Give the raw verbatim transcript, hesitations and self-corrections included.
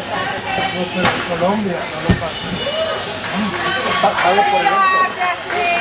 No, pero en Colombia no lo pasa. Pago por el